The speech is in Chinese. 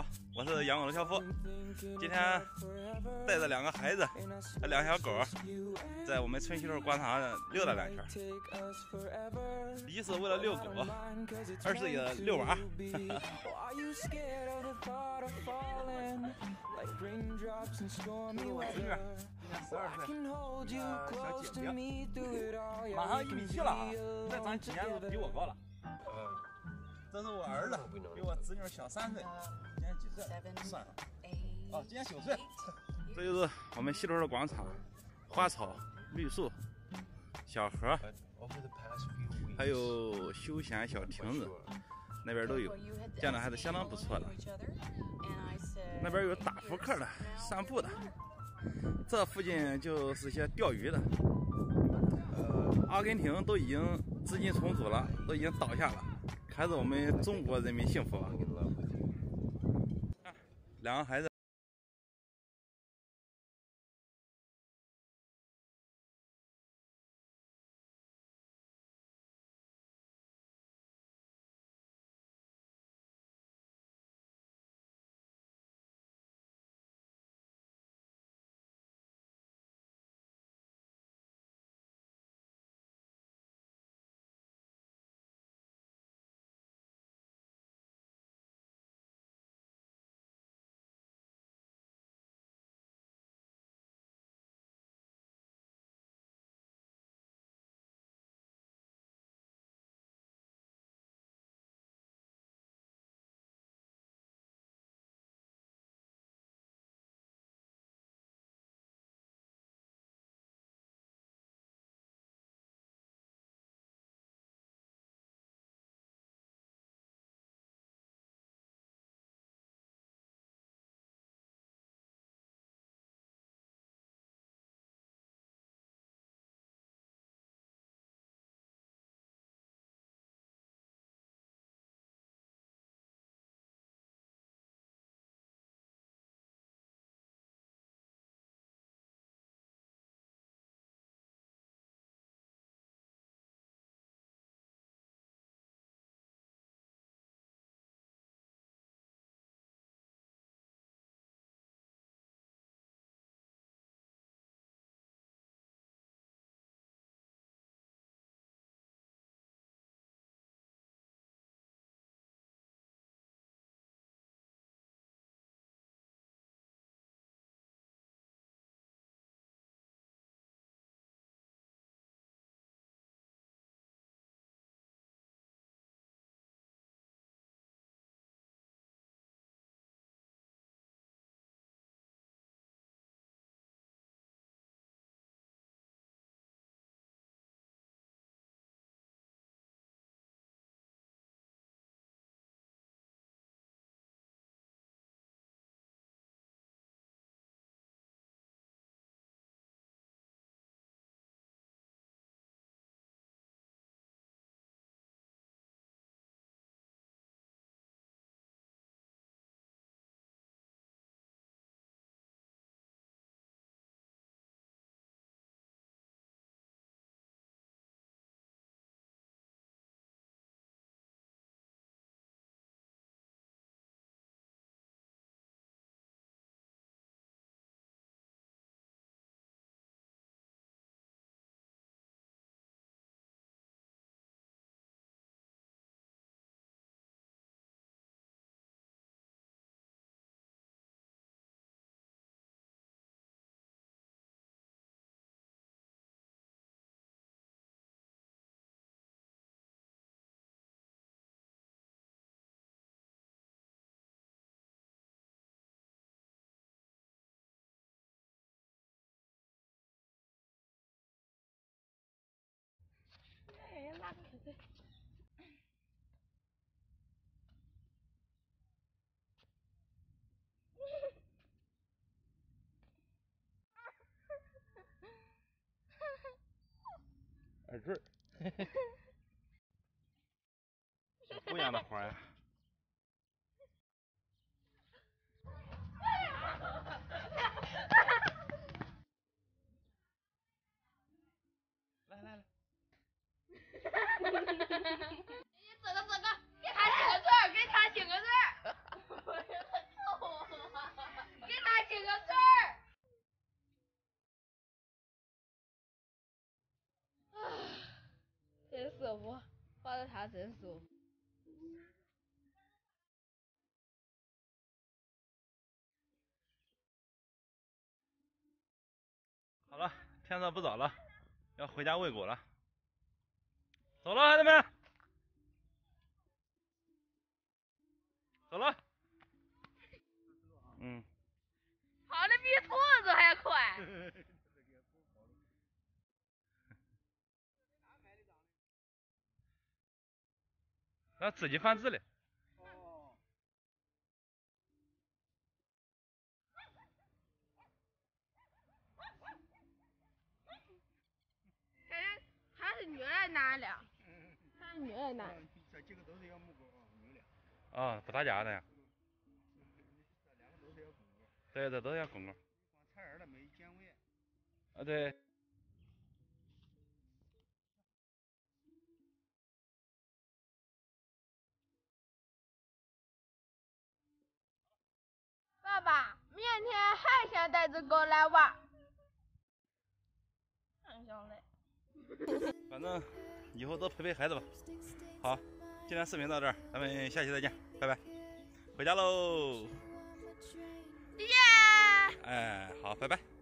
好，我是杨广的小夫。今天带着2个孩子和2个小狗，在我们春熙路广场溜达2圈。一是为了遛狗，二是也遛娃。我侄女今年12岁，小姐姐，马上1米7了啊，再长几年都比我高了。这是我儿子，比我侄女小3岁，今年几岁？算了，哦，今年9岁。这就是我们西路的广场，花草、绿树、小河，还有休闲小亭子，那边都有，建的还是相当不错的。那边有打扑克的、散步的，这附近就是些钓鱼的。阿根廷都已经资金重组了，都已经倒下了。还是我们中国人民幸福吧。2个孩子。 那可对。 耳坠，小姑娘的花呀。来来来。 走个，给他写个字儿，给他写个字儿。 证书。 好了，天色不早了，要回家喂狗了。走了，孩子们，走了。嗯。 跑的比兔子还快。 那自己放置嘞。 他是女的男的？他是女的男的？ 这几个都是要母狗啊，女的。 啊，不打架的呀。 这两个都是要公狗。 对，这都要公狗。 光采耳的没剪尾。 啊，对。 爸爸，明天还想带只狗来玩？很想来。 反正以后多陪陪孩子吧。好，今天视频到这儿，咱们下期再见，拜拜，回家喽。 耶！ 哎，好，拜拜。